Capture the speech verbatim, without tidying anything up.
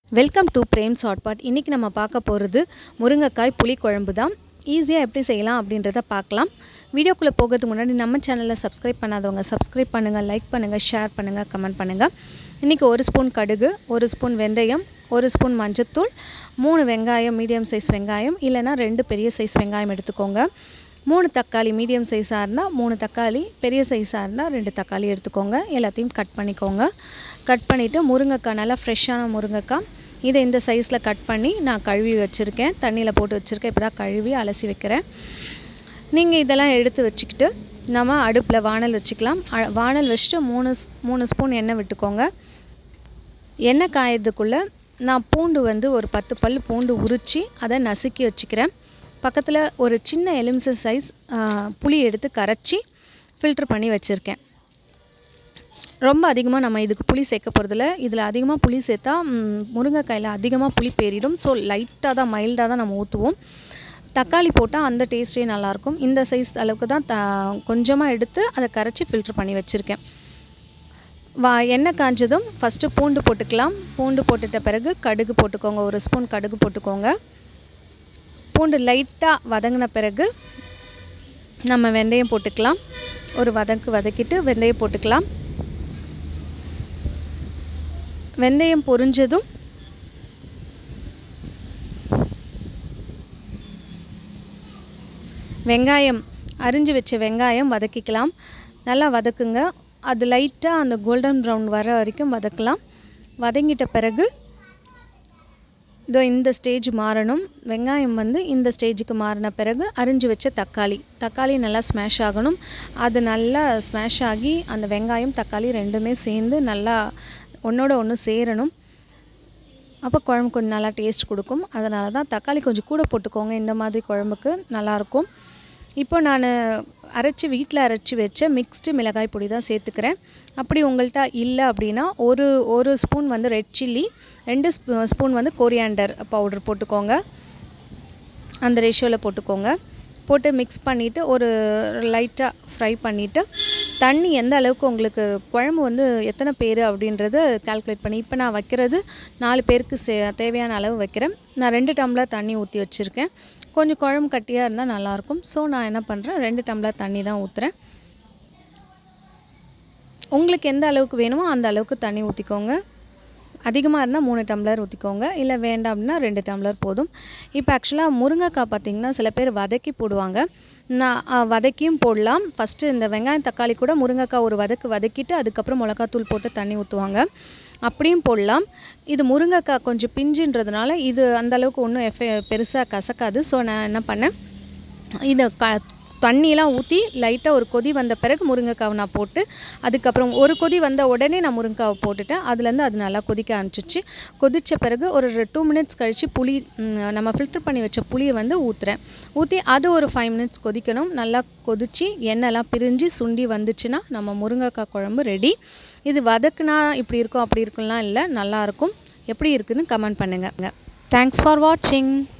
Welcome to Prem's hot pot. இன்றைக்கி நம்ம பார்க்க போகிறது முருங்கைக்காய் புளி குழம்பு தான். ஈஸியாக எப்படி செய்யலாம் அப்படின்றத பார்க்கலாம். வீடியோக்குள்ளே போகிறதுக்கு முன்னாடி நம்ம சேனலில் சப்ஸ்கிரைப் பண்ணாதவங்க சப்ஸ்கிரைப் பண்ணுங்கள், லைக் பண்ணுங்கள், ஷேர் பண்ணுங்கள், கமெண்ட் பண்ணுங்கள். இன்றைக்கி ஒரு ஸ்பூன் கடுகு, ஒரு ஸ்பூன் வெந்தயம், ஒரு ஸ்பூன் மஞ்சத்தூள், மூணு வெங்காயம், மீடியம் சைஸ் வெங்காயம் இல்லைனா ரெண்டு பெரிய சைஸ் வெங்காயம் எடுத்துக்கோங்க. மூணு தக்காளி, மீடியம் சைஸாக இருந்தால் மூணு தக்காளி, பெரிய சைஸாக இருந்தால் ரெண்டு தக்காளி எடுத்துக்கோங்க. எல்லாத்தையும் கட் பண்ணிக்கோங்க. கட் பண்ணிவிட்டு முருங்கைக்காய், நல்லா ஃப்ரெஷ்ஷான முருங்கைக்காய், இதை இந்த சைஸில் கட் பண்ணி நான் கழுவி வச்சுருக்கேன். தண்ணியில் போட்டு வச்சுருக்கேன். இப்போ தான் கழுவி அலசி வைக்கிறேன். நீங்கள் இதெல்லாம் எடுத்து வச்சுக்கிட்டு நம்ம அடுப்பில் வானல் வச்சுக்கலாம். வானல் வச்சுட்டு மூணு மூணு ஸ்பூன் எண்ணெய் விட்டுக்கோங்க. எண்ணெய் காயறதுக்குள்ளே நான் பூண்டு வந்து ஒரு பத்து பல் பூண்டு உரித்து அதை நசுக்கி வச்சுக்கிறேன். பக்கத்தில் ஒரு சின்ன எலுமிச்சை சைஸ் புளி எடுத்து கரைச்சி ஃபில்ட்ரு பண்ணி வச்சுருக்கேன். ரொம்ப அதிகமாக நம்ம இதுக்கு புளி சேர்க்க போகிறதில்ல. இதில் அதிகமாக புளி சேர்த்தா முருங்கைக்காயில் அதிகமாக புளி பேரிடும். ஸோ லைட்டாக தான், மைல்டாக தான் நம்ம ஊற்றுவோம். தக்காளி போட்டால் அந்த டேஸ்ட்டே நல்லாயிருக்கும். இந்த சைஸ் அளவுக்கு தான் த கொஞ்சமாக எடுத்து அதை கரைச்சி ஃபில்ட்ரு பண்ணி வச்சுருக்கேன். வா எண்ணெய் காஞ்சதும் ஃபஸ்ட்டு பூண்டு போட்டுக்கலாம். பூண்டு போட்டுட்ட பிறகு கடுகு போட்டுக்கோங்க. ஒரு ஸ்பூன் கடுகு போட்டுக்கோங்க. பூண்டு லைட்டாக வதங்கின பிறகு நம்ம வெந்தயம் போட்டுக்கலாம். ஒரு வதக்கு வதக்கிட்டு வெந்தயம் போட்டுக்கலாம். வெந்தயம் பொரிஞ்சதும் வெங்காயம், அரிஞ்சு வச்ச வெங்காயம் வதக்கிக்கலாம். நல்லா வதக்குங்க. அது லைட்டாக அந்த கோல்டன் ப்ரௌன் வர வரைக்கும் வதக்கலாம். வதங்கிட்ட பிறகு இதோ இந்த ஸ்டேஜ் மாறணும். வெங்காயம் வந்து இந்த ஸ்டேஜுக்கு மாறின பிறகு அரிஞ்சு வச்ச தக்காளி தக்காளி நல்லா ஸ்மாஷ் ஆகணும். அது நல்லா ஸ்மாஷ் ஆகி அந்த வெங்காயம் தக்காளி ரெண்டுமே சேர்ந்து நல்லா ஒன்றோட ஒன்று சேரணும். அப்போ குழம்பு கொஞ்சம் நல்லா டேஸ்ட் கொடுக்கும். அதனால தான் தக்காளி கொஞ்சம் கூட போட்டுக்கோங்க. இந்த மாதிரி குழம்புக்கு நல்லாயிருக்கும். இப்போ நான் அரைச்சி வீட்டில் அரைச்சி வச்ச மிக்ஸ்டு மிளகாய் பொடி தான் சேர்த்துக்கிறேன். அப்படி உங்கள்கிட்ட இல்லை அப்படின்னா ஒரு ஒரு ஸ்பூன் வந்து ரெட் சில்லி, ரெண்டு ஸ்பூன் வந்து கோரியாண்டர் பவுடர் போட்டுக்கோங்க. அந்த ரேஷியோவில் போட்டுக்கோங்க. போட்டு மிக்ஸ் பண்ணிவிட்டு ஒரு லைட்டாக ஃப்ரை பண்ணிவிட்டு தண்ணி எந்த அளவுக்கு உங்களுக்கு குழம்பு வந்து எத்தனை பேர் அப்படின்றத கால்குலேட் பண்ணி, இப்போ நான் வைக்கிறது நாலு பேருக்கு சே தேவையான அளவு வைக்கிறேன். நான் ரெண்டு டம்ளர் தண்ணி ஊற்றி வச்சுருக்கேன். கொஞ்சம் குழம்பு கட்டியாக இருந்தால் நல்லாயிருக்கும். ஸோ நான் என்ன பண்ணுறேன், ரெண்டு டம்ளர் தண்ணி தான் ஊற்றுறேன். உங்களுக்கு எந்த அளவுக்கு வேணுமோ அந்த அளவுக்கு தண்ணி ஊற்றிக்கோங்க. அதிகமாக இருந்தால் மூணு டம்ளர் ஊற்றிக்கோங்க. இல்லை வேண்டாம் அப்படின்னா ரெண்டு டம்ளர் போதும். இப்போ ஆக்சுவலாக முருங்கைக்காய் பார்த்திங்கன்னா சில பேர் வதக்கி போடுவாங்க. நான் வதக்கியும் போடலாம். ஃபஸ்ட்டு இந்த வெங்காயம் தக்காளி கூட முருங்கைக்காய் ஒரு வதக்கு வதக்கிட்டு அதுக்கப்புறம் மிளகாத்தூள் போட்டு தண்ணி ஊற்றுவாங்க. அப்படியும் போடலாம். இது முருங்கைக்காய் கொஞ்சம் பிஞ்சுன்றதுனால இது அந்தளவுக்கு ஒன்றும் எஃபெ பெருசாக கசக்காது. ஸோ நான் என்ன பண்ணேன், இதை க தண்ணியெலாம் ஊற்றி லைட்டாக ஒரு கொதி வந்த பிறகு முருங்கைக்காவை நான் போட்டு, அதுக்கப்புறம் ஒரு கொதி வந்த உடனே நான் முருங்கைக்காவை போட்டுட்டேன். அதுலேருந்து அது நல்லா கொதிக்க ஆரம்பிச்சிச்சு. கொதித்த பிறகு ஒரு டூ மினிட்ஸ் கழித்து புளி, நம்ம ஃபில்டர் பண்ணி வச்ச புளியை வந்து ஊற்றுறேன். ஊற்றி அது ஒரு ஃபைவ் மினிட்ஸ் கொதிக்கணும். நல்லா கொதித்து எண்ணெய்லாம் பிரிஞ்சு சுண்டி வந்துச்சுன்னா நம்ம முருங்கைக்காய் குழம்பு ரெடி. இது வதக்குனா இப்படி இருக்கும் அப்படி இருக்கும்லாம் இல்லை, நல்லாயிருக்கும். எப்படி இருக்குதுன்னு கமெண்ட் பண்ணுங்கள். தேங்க்ஸ் ஃபார் வாட்சிங்.